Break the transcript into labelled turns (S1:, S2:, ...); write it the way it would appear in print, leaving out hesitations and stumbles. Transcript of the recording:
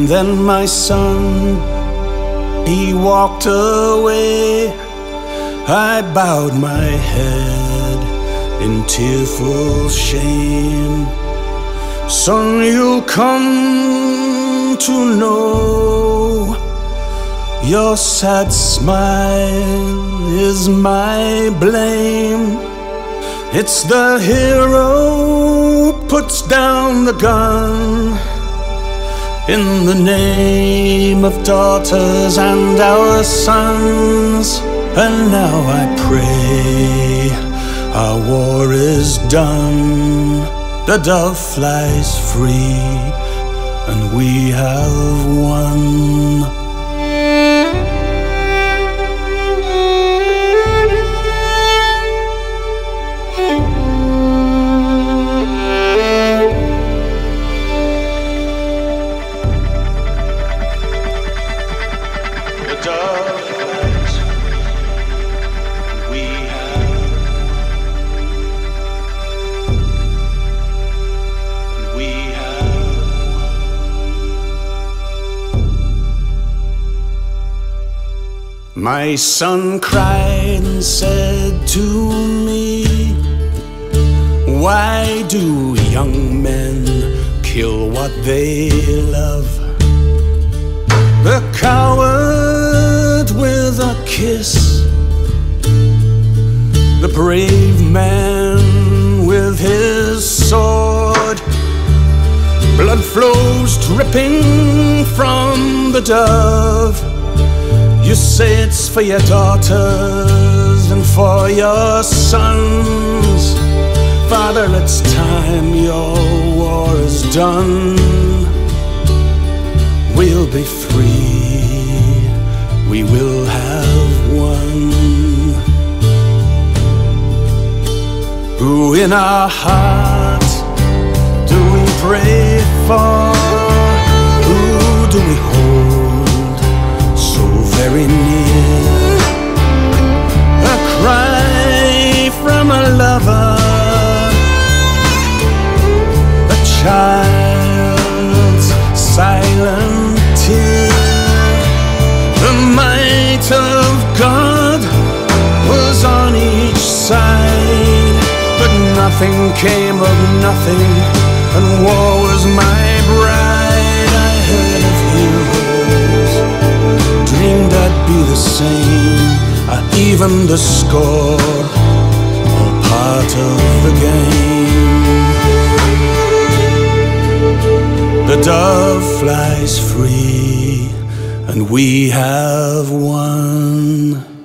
S1: then my son, he walked away. I bowed my head in tearful shame. Son, you'll come to know your sad smile is my blame. It's the hero who puts down the gun in the name of daughters and our sons. And now I pray our war is done. The dove flies free and we have won. My son cried and said to me, why do young men kill what they love? The coward with a kiss, the brave man with his sword. Blood flows dripping from the dove. You say it's for your daughters and for your sons. Father, it's time your war is done. We'll be free, we will have won. Who in our heart do we pray for? Who do we hold so very near? A cry from a lover, a child's silent tear. The might of God was on each side, but nothing came of nothing, and war was my bride. I heard of heroes, dreamed I'd be the same. Even the score, all part of the game. The dove flies free, and we have won.